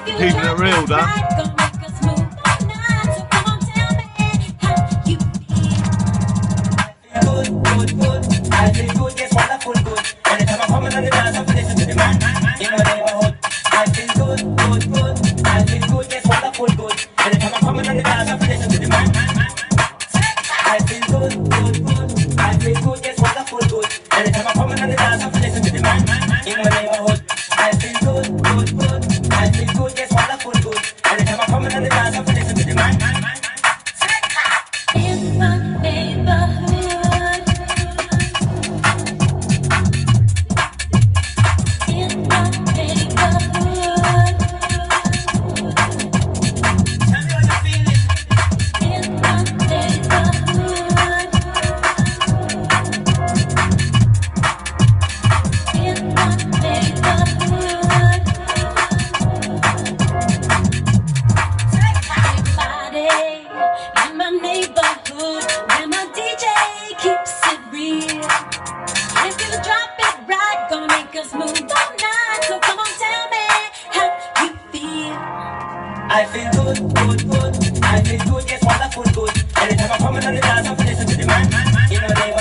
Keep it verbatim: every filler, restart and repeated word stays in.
Keeping it real, Dan. Good, good, good. I feel good, yes, wonderful, good. Anytime I come in on the dance, I feel listen to the man in my neighborhood. I feel good, good, good. I feel good, yes, wonderful, good. Anytime I come in on the dance, I feel listen to the man. I feel good, good, good. I feel good, yes, wonderful, good. Anytime I come in on the dance, I feel listen to the man in my neighborhood. I feel good, good, good. I feel good, yes, wonderful, good. Anytime I come in on the dance, I feel listen to the man. In my neighborhood, in my neighborhood, Tell me how you feeling. in my neighborhood, in my neighborhood. Everybody in my neighborhood, where my D J keeps it real. If you drop it right, gonna make us move all night. So come on, tell me how you feel. I feel good, good, good. I feel good, yes, wonderful, good. Anytime I come in on the dance, I feel listen to the man in my neighborhood.